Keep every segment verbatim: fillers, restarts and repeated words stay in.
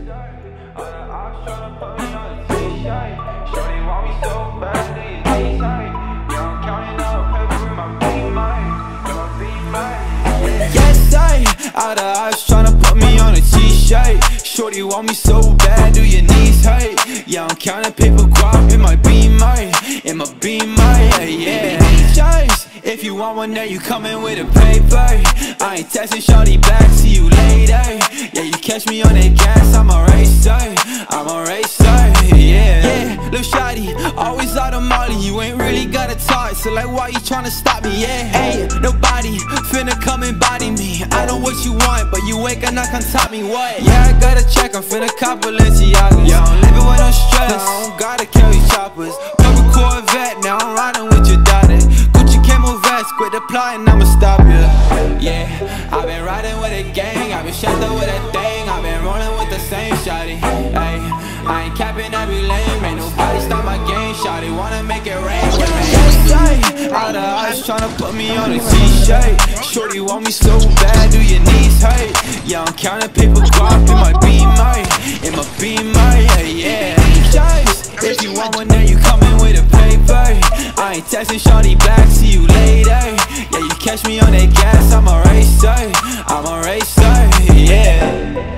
Yes, I, all the eyes tryna put me on a t-shirt. Shorty want me so bad, do your knees hurt? Yeah, I'm counting paper guap in my beamer, in my beamer, yeah, yeah. Just, if you want one, then you coming with a paper. I ain't texting shorty back, see you later. Yeah, you catch me on that gas, I'm a racer, I'm a racer, yeah. Yeah, lil' shawty, always out of molly, you ain't really got a talk, so like why you tryna stop me, yeah. Hey, nobody finna come and body me. I know what you want, but you ain't gonna come top me, what? Yeah, I gotta check, I'm finna cop Balenciagas. Yeah, I'm living with no stress, I don't gotta carry choppers. Couple Corvette, now I'm riding with your daughter. Gucci camo vest, quit the plotting, I'ma stop you. Yeah, I've been riding with a gang, I've been shut up with a thing, I've been rolling with the same shawty. Ay, I ain't capping every lane, ain't nobody stop my game, shawty wanna make it rain with me. All the eyes tryna put me on a t-shirt. Shorty want me so bad, do your knees hurt? Yeah, I'm counting paper guap in my beamer, in my beamer, yeah, yeah. Just, if you want one, then you coming with a paper. I ain't texting shorty back, see you later. Yeah, you catch me on that gas, I'm a racer, I'm a racer, yeah.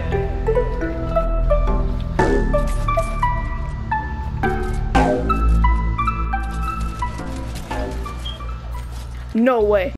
No way.